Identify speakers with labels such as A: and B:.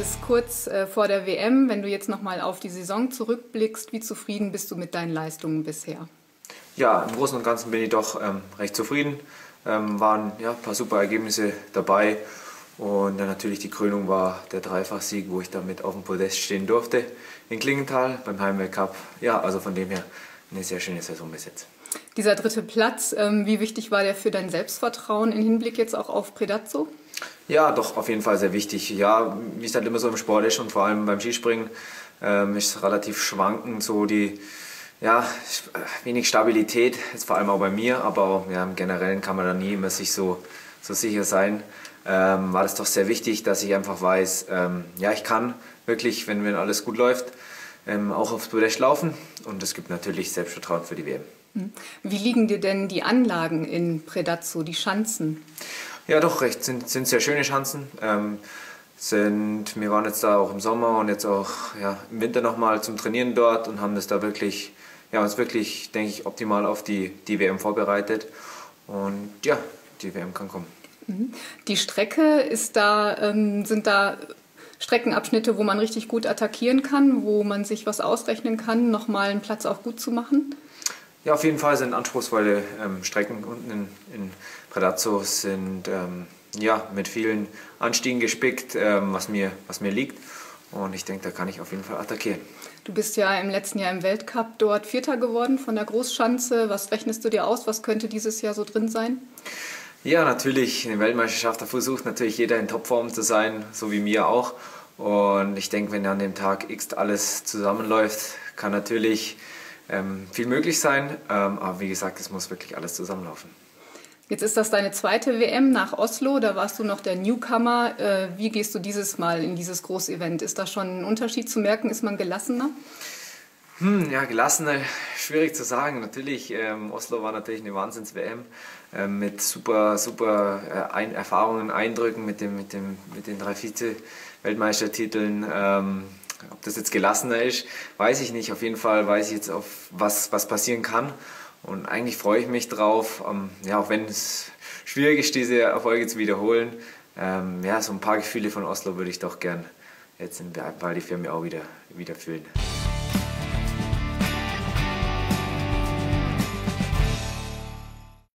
A: ist kurz vor der WM. Wenn du jetzt nochmal auf die Saison zurückblickst, wie zufrieden bist du mit deinen Leistungen bisher?
B: Ja, im Großen und Ganzen bin ich doch recht zufrieden. Waren ja, ein paar super Ergebnisse dabei. Und dann natürlich die Krönung war der Dreifachsieg, wo ich damit auf dem Podest stehen durfte in Klingenthal beim Heimweltcup. Ja, also von dem her eine sehr schöne Saison bis jetzt.
A: Dieser dritte Platz, wie wichtig war der für dein Selbstvertrauen im Hinblick jetzt auch auf Predazzo?
B: Ja, doch, auf jeden Fall sehr wichtig. Ja, wie es halt immer so im Sport ist und vor allem beim Skispringen ist relativ schwankend, so die, ja, wenig Stabilität, jetzt vor allem auch bei mir, aber auch, ja, im Generellen kann man da nie immer sich so sicher sein. War das doch sehr wichtig, dass ich einfach weiß, ja, ich kann wirklich, wenn alles gut läuft, auch aufs Podest laufen und es gibt natürlich Selbstvertrauen für die WM.
A: Wie liegen dir denn die Anlagen in Predazzo, die Schanzen?
B: Ja, doch, recht. Sind sehr schöne Schanzen. Wir waren jetzt da auch im Sommer und jetzt auch ja, im Winter nochmal zum Trainieren dort und haben das da wirklich, ja, uns wirklich, denke ich, optimal auf die WM vorbereitet. Und ja, die WM kann kommen.
A: Die Strecke ist da, sind da Streckenabschnitte, wo man richtig gut attackieren kann, wo man sich was ausrechnen kann, nochmal einen Platz auch gut zu machen?
B: Ja, auf jeden Fall sind anspruchsvolle Strecken unten in Predazzo sind ja, mit vielen Anstiegen gespickt, was mir liegt. Und ich denke, da kann ich auf jeden Fall attackieren.
A: Du bist ja im letzten Jahr im Weltcup dort Vierter geworden von der Großschanze. Was rechnest du dir aus? Was könnte dieses Jahr so drin sein?
B: Ja, natürlich. Eine Weltmeisterschaft, da versucht natürlich jeder in Topform zu sein, so wie mir auch. Und ich denke, wenn an dem Tag X alles zusammenläuft, kann natürlich viel möglich sein, aber wie gesagt, es muss wirklich alles zusammenlaufen.
A: Jetzt ist das deine zweite WM nach Oslo, da warst du noch der Newcomer. Wie gehst du dieses Mal in dieses Großevent? Ist da schon ein Unterschied zu merken? Ist man gelassener?
B: Ja, gelassener, schwierig zu sagen. Natürlich, Oslo war natürlich eine Wahnsinns-WM mit super Erfahrungen, Eindrücken mit den 3 Vize-Weltmeistertiteln. Ob das jetzt gelassener ist, weiß ich nicht. Auf jeden Fall weiß ich jetzt, auf was passieren kann. Und eigentlich freue ich mich drauf, ja, auch wenn es schwierig ist, diese Erfolge zu wiederholen. Ja, so ein paar Gefühle von Oslo würde ich doch gern jetzt in Val di Fiemme auch wieder fühlen.